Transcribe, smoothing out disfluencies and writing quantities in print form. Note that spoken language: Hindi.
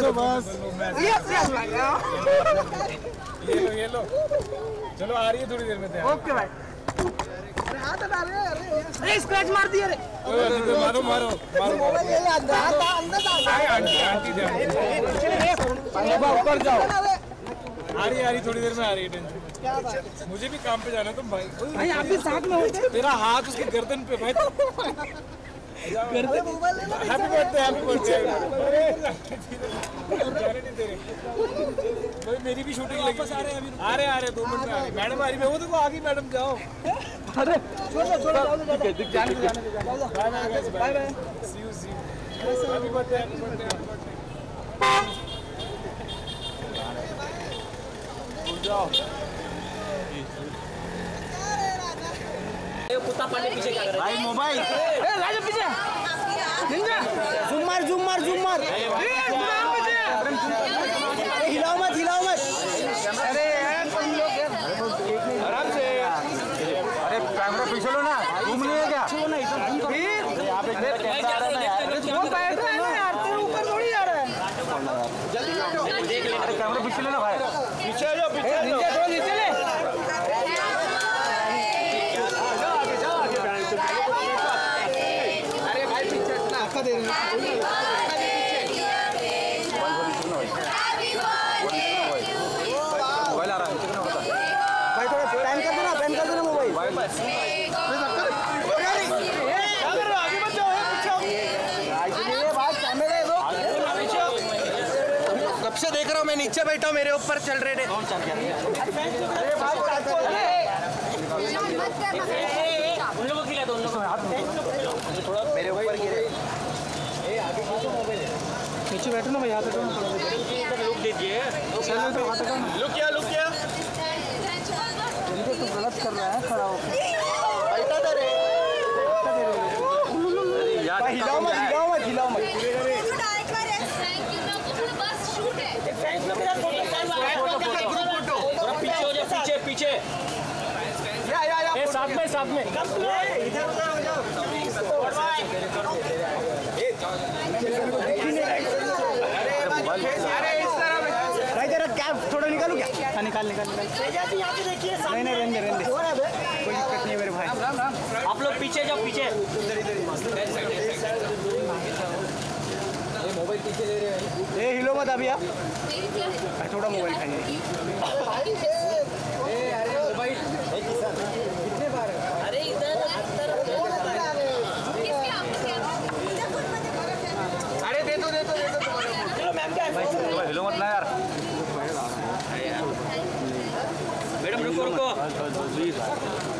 दो बस। ये लो चलो आ रही है थोड़ी देर में। ओके भाई। अरे स्क्रैच मार दिया रे। मारो मारो मोबाइल ले अंदर आंटी ऊपर जाओ। आ रही थोड़ी देर में आ रही है। टेंशन मुझे भी काम पे जाना है तुम भाई। भाई आप भी साथ में हो। तेरा हाथ उसके गर्दन पे भाई। गर्दन मोबाइल ले लो। हैप्पी बर्थडे जाने नहीं दे रहे भाई। मेरी भी शूटिंग लगी। आ रहे 2 मिनट में आ रहे। मैडम आ रही है। वो देखो आ गई मैडम। जाओ। अरे छोड़ो bye bye. See you happy birthday जाओ। कुत्ता पाने पीछे क्या कर रहा है भाई मोबाइल राजा पीछे जूम मार हिलाओ मत अरे यार तुम लोग आराम से। अरे कैमरा पीछे लो ना। घूम नहीं है क्या? वो बैठ रहा है ना यार। तेरे ऊपर थोड़ी जा रहा है। अरे कैमरा पीछे लो ना भाई। पीछे जाओ नीचे ले। अरे भाई पीछे इतना आका दे रहे हैं। मोबाइल आ रहा है भाई थोड़ा बैन कर देना मोबाइल। कब से देख रहा हूँ मैं। नीचे बैठा हूँ मेरे ऊपर चल रहे थे। उन लोगों को खिला दो। उन लोगों को थोड़ा मेरे ऊपर गिरे। नीचे बैठो ना भाई। हाथ हटाओ लुक दीजिए। लुक क्या तो गलत कर रहा है खड़ा होकर। हिलाओ मत। पीछे हो जाओ। पीछे साथ में इधर हो जाओ। अरे इस तरह भाई तेरा कैप थोड़ा निकालू क्या? निकाल नहीं रहने कोई दिक्कत नहीं मेरे भाई। आप लोग पीछे जाओ। मोबाइल पीछे ले रहे हैं। ए हिलो मत अभी आप। थोड़ा मोबाइल खाइए। कितने बार अरे इधर अरे दे दो चलो मैम क्या है? हिलो मत ना यार। मैडम रुको